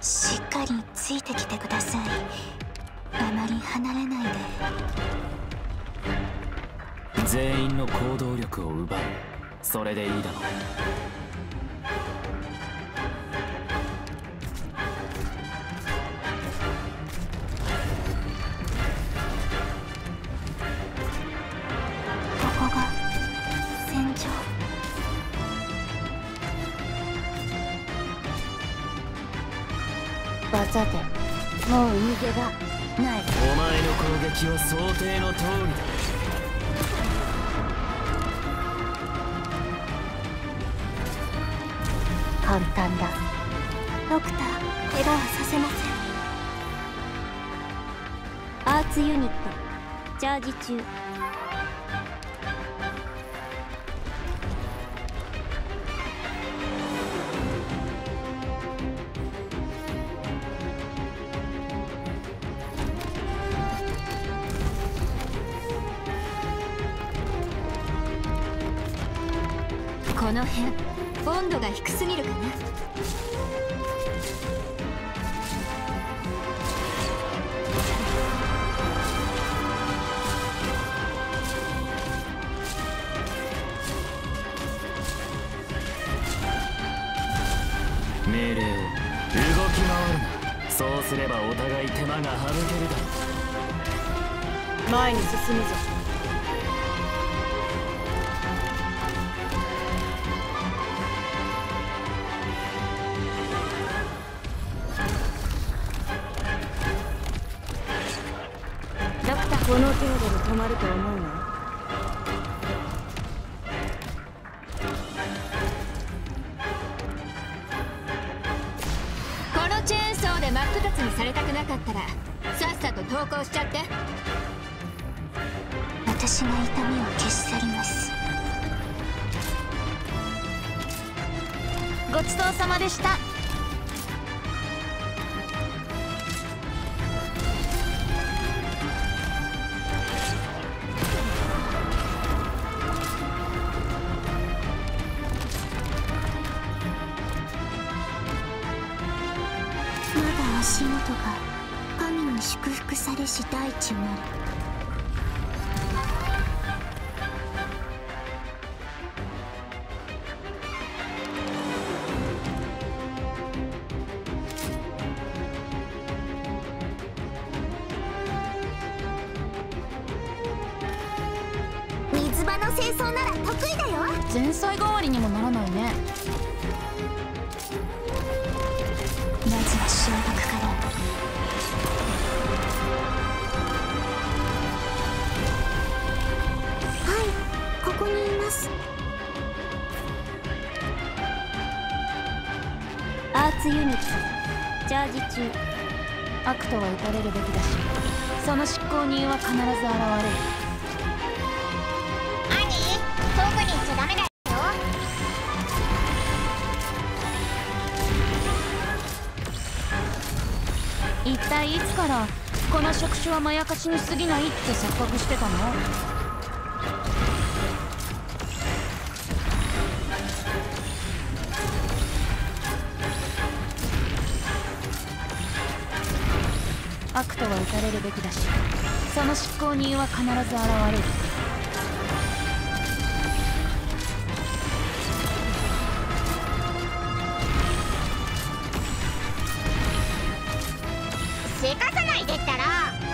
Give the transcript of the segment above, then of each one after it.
しっかりついてきてください。あまり離れないで。 全員の行動力を奪う。それでいいだろう。 ここが戦場。 バツァテ、もう逃げがない。 お前の攻撃は想定の通りだ。 簡単だ。 ドクター、怪我はさせません。 アーツユニットチャージ中。 この辺温度が低すぎるかな。 命令を動き回るな。そうすればお互い手間が省けるだろう。 前に進むぞ。この程度で止まると思うな。 このチェーンソーで真っ二つにされたくなかったらさっさと投降しちゃって。私が痛みを消し去ります。 ごちそうさまでした。 足元が神に祝福されし大地なる。水場の清掃なら得意だよ。 前菜代わりにもならないね。 まずは消毒から。はい、ここにいます。 アーツユニットチャージ中。悪とは撃たれるべきだし、その執行人は必ず現れる。 兄、遠くに行っちゃダメだよ。 一体いつからこの触手はまやかしに過ぎないって錯覚してたの？悪とは撃たれるべきだし、その執行人は必ず現れる。 せかさないでったら。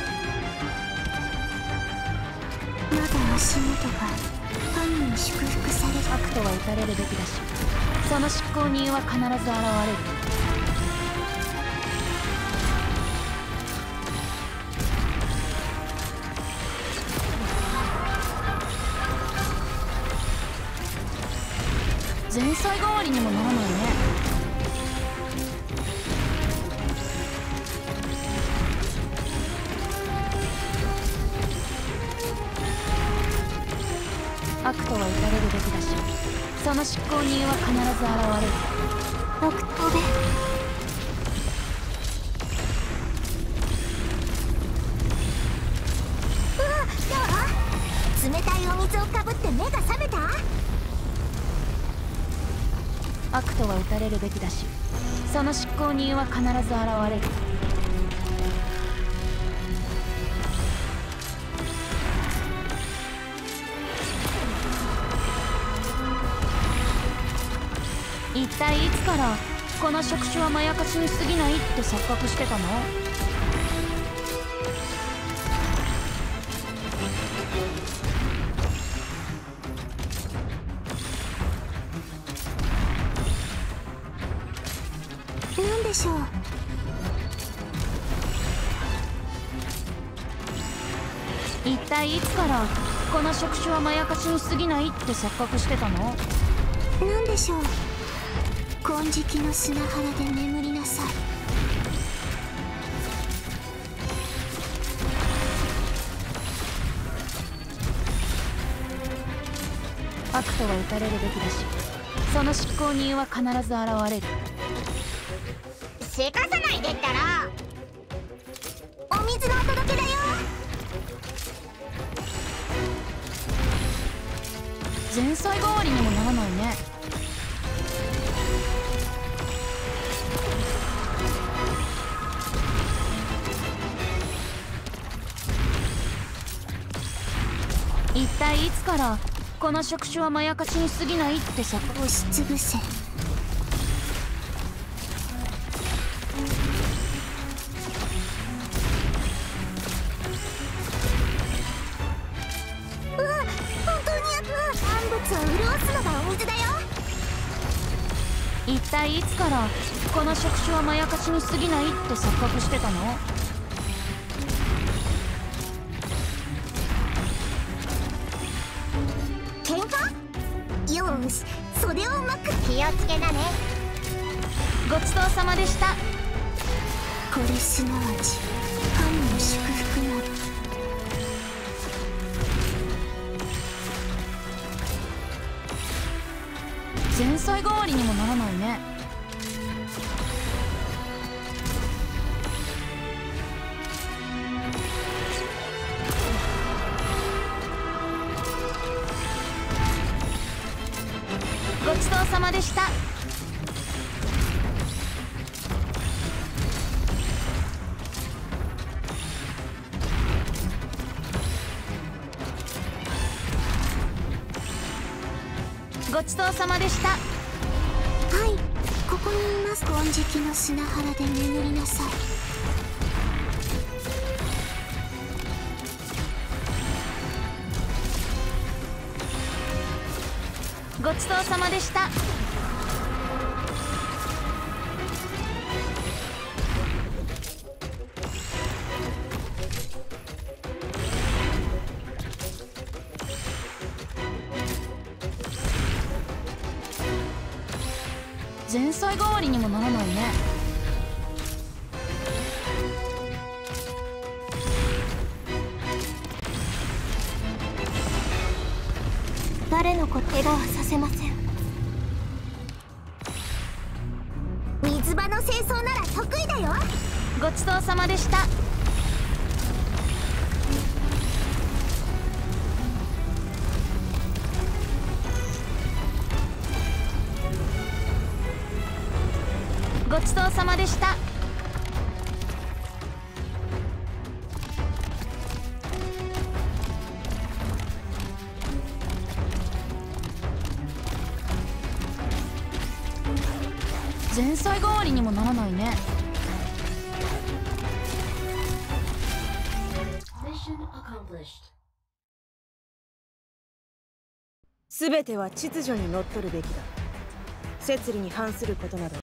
まだ足元が神に祝福される。 悪とは撃たれるべきだし、その執行人は必ず現れる。前菜代わりにもならないね。悪とは撃たれるべきだし、その執行人は必ず現れる。 僕飛べ。うわっ、どう？冷たいお水をかぶって目が覚めた？ 悪とは打たれるべきだし、その執行人は必ず現れる。一体いつからこの触手はまやかしに過ぎないって錯覚してたの？ なんでしょう。 一体いつからこの触手はまやかしに過ぎないって錯覚してたの？ なんでしょう。金色の砂原で眠りなさい。 悪とは打たれるべきだし、その執行人は必ず現れる。 せかさないでったら。お水のお届けだよ。 前菜代わりにもならないね。一体いつからこの触手はまやかしに過ぎないって錯覚。 押しつぶせ。うわ、本当に産物を潤すのがお水だよ。 一体いつからこの触手はまやかしに過ぎないって錯覚してたの？ 喧嘩？よーし、袖をうまく。気をつけなね。 ごちそうさまでした。 これすなわち神の祝福なる。 前菜代わりにもならないね。ごちそうさまでした。ごちそうさまでした。 はい、ここにいます。金色の砂原で眠りなさい。 ごちそうさまでした。前菜代わりにもならないね。 誰のこと怪我はさせません。水場の清掃なら得意だよ。 ごちそうさまでした。ごちそうさまでした。前菜代わりにもならないね。 すべては秩序にのっとるべきだ。摂理に反することなど